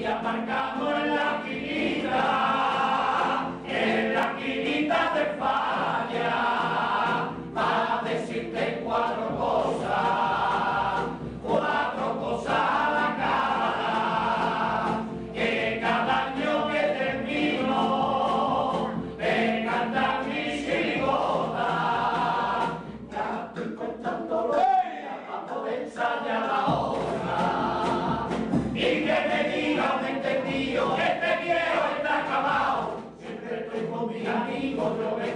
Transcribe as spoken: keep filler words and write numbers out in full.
y aparcando en la esquinita, en la esquinita te falla, para decirte cuatro cosas, cuatro cosas a la cara, que cada año que termino, me cantan mis chirigotas, ya estoy contando los días para poder ensayar la hora, y que me diga un entendido, este viejo está acabado, siempre estoy con mis amigos, yo me